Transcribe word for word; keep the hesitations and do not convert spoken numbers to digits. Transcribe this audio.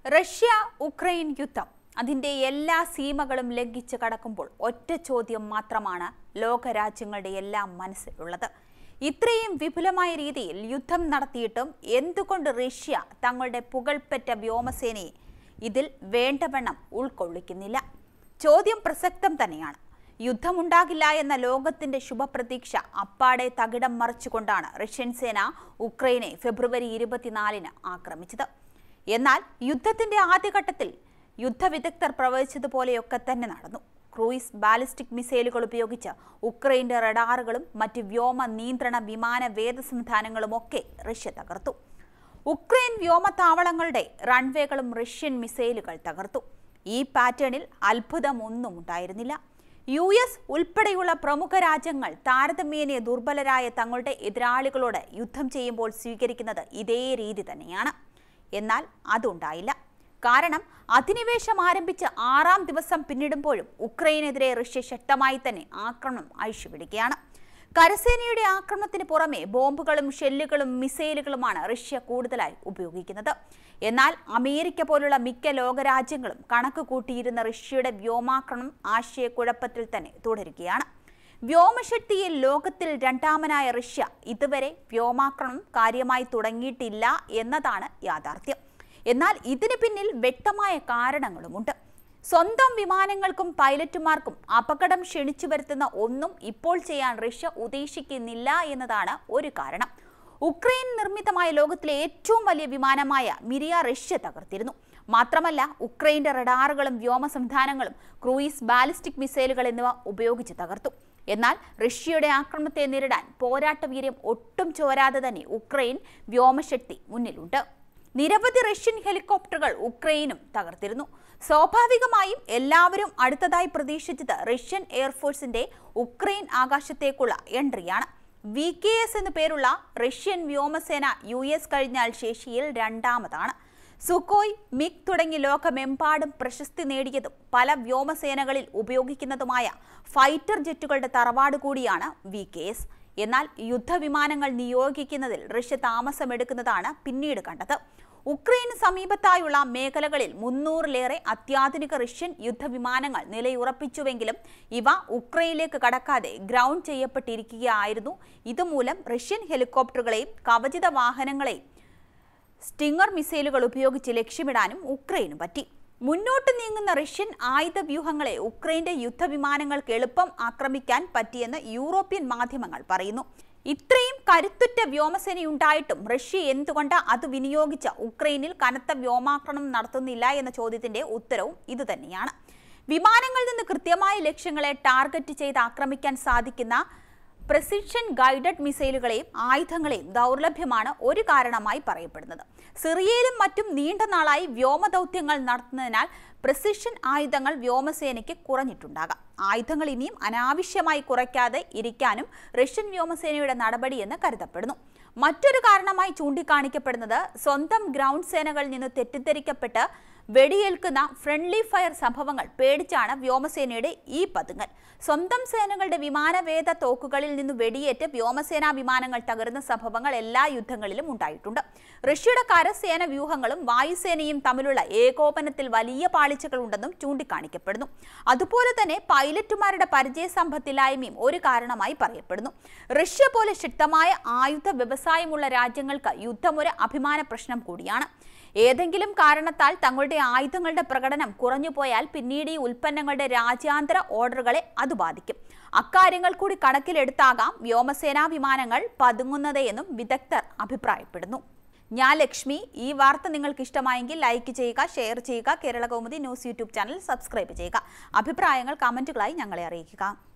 Russia Ukraine യുദ്ധം അതിന്റെ എല്ലാ സീമകളും ലംഘിച്ച് കടക്കുമ്പോൾ ഒറ്റ ചോദ്യം മാത്രമാണ് ലോകരാജ്യങ്ങളുടെ എല്ലാം മനസ്സിലുള്ളത്. ഇത്രയും വിപുലമായ രീതിയിൽ യുദ്ധം നടത്തിയിട്ടും എന്തുകൊണ്ട് റഷ്യ തങ്ങളുടെ പുകൾപ്പെട്ട വ്യോമസേനയെ ഇതിൽ വേണ്ടവണ്ണം ഉൾക്കൊള്ളിക്കുന്നില്ല? ചോദ്യം പ്രസക്തം തന്നെയാണ്. യുദ്ധമുണ്ടാകില്ല എന്ന ലോകത്തിന്റെ ശുഭപ്രതീക്ഷ അപ്പാടെ തകിടം മറിച്ചുകൊണ്ടാണ് റഷ്യൻ സേന ഉക്രൈനെ ഫെബ്രുവരി ഇരുപത്തിനാലിന് ആക്രമിച്ചത്. എന്നാൽ യുദ്ധത്തിന്റെ ആദ്യഘട്ടത്തിൽ യുദ്ധവിദഗ്ധർ പ്രവചിച്ചതുപോലെയൊക്കെ തന്നെ നടന്നു. ക്രൂയിസ് ബാലിസ്റ്റിക് മിസൈലുകൾ ഉപയോഗിച്ച് ഉക്രൈന്റെ റഡാറുകളും മറ്റ് വ്യോമ നിയന്ത്രണ വിമാന വേദ സംവിധാനങ്ങളുമൊക്കെ റഷ്യ തകർത്തു. ഉക്രൈൻ വ്യോമതാവളങ്ങളുടെ റൺവേകളും റഷ്യൻ മിസൈലുകൾ തകർത്തു. ഈ പാറ്റേണിൽ അത്ഭുതമൊന്നും ഉണ്ടായിരുന്നില്ല. യു എസ് ഉൾപ്പെടെയുള്ള പ്രമുഖ രാജ്യങ്ങൾ താരതമ്യേന ദുർബലരായ തങ്ങളുടെ എതിരാളികളോട് യുദ്ധം ചെയ്യുമ്പോൾ സ്വീകരിക്കുന്നത് ഇതേ രീതി തന്നെയാണ്. എന്നാൽ അതുണ്ടായില്ല. കാരണം അധിനിവേശം ആരംഭിച്ച് ആറാം ദിവസം പിന്നിടുമ്പോഴും ഉക്രൈനെതിരെ റഷ്യ ശക്തമായി തന്നെ ആക്രമണം അഴിച്ചുവിടുകയാണ്. കരസേനയുടെ ആക്രമണത്തിന് പുറമെ ബോംബുകളും ഷെല്ലുകളും മിസൈലുകളുമാണ് റഷ്യ കൂടുതലായി ഉപയോഗിക്കുന്നത്. എന്നാൽ അമേരിക്ക പോലുള്ള മിക്ക ലോകരാജ്യങ്ങളും കണക്ക് കൂട്ടിയിരുന്ന റഷ്യയുടെ വ്യോമാക്രമണം ആശയക്കുഴപ്പത്തിൽ തന്നെ തുടരുകയാണ്. വ്യോമശക്തിയിൽ ലോകത്തിൽ രണ്ടാമനായ റഷ്യ ഇതുവരെ വ്യോമാക്രമണം കാര്യമായി തുടങ്ങിയിട്ടില്ല എന്നതാണ് യാഥാർത്ഥ്യം. എന്നാൽ ഇതിന് പിന്നിൽ വ്യക്തമായ കാരണങ്ങളുമുണ്ട്. സ്വന്തം വിമാനങ്ങൾക്കും പൈലറ്റുമാർക്കും അപകടം ക്ഷണിച്ചു വരുത്തുന്ന ഒന്നും ഇപ്പോൾ ചെയ്യാൻ റഷ്യ ഉദ്ദേശിക്കുന്നില്ല എന്നതാണ് ഒരു കാരണം. ഉക്രൈൻ നിർമ്മിതമായ ലോകത്തിലെ ഏറ്റവും വലിയ വിമാനമായ മിരിയ റഷ്യ തകർത്തിരുന്നു. മാത്രമല്ല, ഉക്രൈന്റെ റഡാറുകളും വ്യോമ സംവിധാനങ്ങളും ക്രൂയിസ് ബാലിസ്റ്റിക് മിസൈലുകൾ എന്നിവ ഉപയോഗിച്ച് തകർത്തു. എന്നാൽ റഷ്യയുടെ ആക്രമണത്തെ നേരിടാൻ പോരാട്ടവീര്യം ഒട്ടും ചോരാതെ തന്നെ ഉക്രൈൻ വ്യോമശക്തി മുന്നിലുണ്ട്. നിരവധി റഷ്യൻ ഹെലികോപ്റ്ററുകൾ ഉക്രൈനും തകർത്തിരുന്നു. സ്വാഭാവികമായും എല്ലാവരും അടുത്തതായി പ്രതീക്ഷിച്ചത് റഷ്യൻ എയർഫോഴ്സിന്റെ ഉക്രൈൻ ആകാശത്തേക്കുള്ള എൻട്രിയാണ്. വി കെ എസ് എന്നു പേരുള്ള റഷ്യൻ വ്യോമസേന യു എസ് കഴിഞ്ഞാൽ ശേഷിയിൽ രണ്ടാമതാണ്. സുഖോയ്, മിഗ് തുടങ്ങി ലോകമെമ്പാടും പ്രശസ്തി നേടിയതും പല വ്യോമസേനകളിൽ ഉപയോഗിക്കുന്നതുമായ ഫൈറ്റർ ജെറ്റുകളുടെ തറവാട് കൂടിയാണ് വി കെ എസ്. എന്നാൽ യുദ്ധവിമാനങ്ങൾ നിയോഗിക്കുന്നതിൽ റഷ്യ താമസമെടുക്കുന്നതാണ് പിന്നീട് കണ്ടത്. ഉക്രൈന് സമീപത്തായുള്ള മേഖലകളിൽ മുന്നൂറിലേറെ അത്യാധുനിക റഷ്യൻ യുദ്ധവിമാനങ്ങൾ നിലയുറപ്പിച്ചുവെങ്കിലും ഇവ ഉക്രൈനിലേക്ക് കടക്കാതെ ഗ്രൗണ്ട് ചെയ്യപ്പെട്ടിരിക്കുകയായിരുന്നു. ഇതുമൂലം റഷ്യൻ ഹെലികോപ്റ്ററുകളെയും കവചിത വാഹനങ്ങളെയും സ്റ്റിങ്ങർ മിസൈലുകൾ ഉപയോഗിച്ച് ലക്ഷ്യമിടാനും ഉക്രൈനും പറ്റി. മുന്നോട്ട് നീങ്ങുന്ന റഷ്യൻ ആയുധ വ്യൂഹങ്ങളെ ഉക്രൈന്റെ യുദ്ധവിമാനങ്ങൾക്ക് എളുപ്പം ആക്രമിക്കാൻ പറ്റിയെന്ന് യൂറോപ്യൻ മാധ്യമങ്ങൾ പറയുന്നു. ഇത്രയും കരുത്തുറ്റ വ്യോമസേനയുണ്ടായിട്ടും റഷ്യ എന്തുകൊണ്ട് അത് വിനിയോഗിച്ച ഉക്രൈനിൽ കനത്ത വ്യോമാക്രമണം നടത്തുന്നില്ല എന്ന ചോദ്യത്തിന്റെ ഉത്തരവും ഇതുതന്നെയാണ്. വിമാനങ്ങളിൽ നിന്ന് കൃത്യമായ ലക്ഷ്യങ്ങളെ ടാർഗറ്റ് ചെയ്ത് ആക്രമിക്കാൻ സാധിക്കുന്ന പ്രെസിഷൻ ഗൈഡഡ് മിസൈലുകളെയും ആയുധങ്ങളെയും ദൗർലഭ്യമാണ് ഒരു കാരണമായി പറയപ്പെടുന്നത്. സിറിയയിലും മറ്റും നീണ്ട നാളായി വ്യോമദൗത്യങ്ങൾ നടത്തുന്നതിനാൽ പ്രെസിഷൻ ആയുധങ്ങൾ വ്യോമസേനയ്ക്ക് കുറഞ്ഞിട്ടുണ്ടാകാം. ആയുധങ്ങൾ ഇനിയും അനാവശ്യമായി കുറയ്ക്കാതെ ഇരിക്കാനും റഷ്യൻ വ്യോമസേനയുടെ നടപടിയെന്ന് കരുതപ്പെടുന്നു. മറ്റൊരു കാരണമായി ചൂണ്ടിക്കാണിക്കപ്പെടുന്നത് സ്വന്തം ഗ്രൗണ്ട് സേനകളിൽ നിന്ന് തെറ്റിദ്ധരിക്കപ്പെട്ട് വെടിയേൽക്കുന്ന ഫ്രണ്ട്ലി ഫയർ സംഭവങ്ങൾ പേടിച്ചാണ് വ്യോമസേനയുടെ ഈ പതുങ്ങൽ. സ്വന്തം സേനകളുടെ വിമാനവേദ തോക്കുകളിൽ നിന്ന് വെടിയേറ്റ് വ്യോമസേനാ വിമാനങ്ങൾ തകരുന്ന സംഭവങ്ങൾ എല്ലാ യുദ്ധങ്ങളിലും ഉണ്ടായിട്ടുണ്ട്. റഷ്യയുടെ കരസേന വ്യൂഹങ്ങളും വായുസേനയും തമ്മിലുള്ള ഏകോപനത്തിൽ വലിയ പാളിച്ചകൾ ഉണ്ടെന്നും ചൂണ്ടിക്കാണിക്കപ്പെടുന്നു. അതുപോലെ തന്നെ പൈലറ്റുമാരുടെ പരിചയസമ്പത്തില്ലായ്മയും ഒരു കാരണമായി പറയപ്പെടുന്നു. റഷ്യ പോലെ ശക്തമായ ആയുധ വ്യവസായമുള്ള രാജ്യങ്ങൾക്ക് യുദ്ധം ഒരു അഭിമാന പ്രശ്നം കൂടിയാണ്. ഏതെങ്കിലും കാരണത്താൽ തങ്ങളുടെ ആയുധങ്ങളുടെ പ്രകടനം കുറഞ്ഞുപോയാൽ പിന്നീട് ഈ ഉൽപ്പന്നങ്ങളുടെ രാജ്യാന്തര ഓർഡറുകളെ അത് ബാധിക്കും. അക്കാര്യങ്ങൾ കൂടി കണക്കിലെടുത്താകാം വ്യോമസേനാ വിമാനങ്ങൾ പതുങ്ങുന്നതെന്നും വിദഗ്ധർ അഭിപ്രായപ്പെടുന്നു. ഞാൻ ലക്ഷ്മി. ഈ വാർത്ത നിങ്ങൾക്ക് ഇഷ്ടമായെങ്കിൽ ലൈക്ക് ചെയ്യുക, ഷെയർ ചെയ്യുക. Kerala Kaumudi news YouTube channel subscribe ചെയ്യുക. അഭിപ്രായങ്ങൾ കമന്റുകളായി ഞങ്ങളെ അറിയിക്കുക.